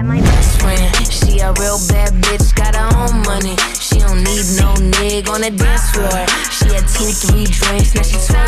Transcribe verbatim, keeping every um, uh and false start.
my best friend. She a real bad bitch, got her own money. She don't need no nigga on the dance floor. She had two, three drinks, now she twerk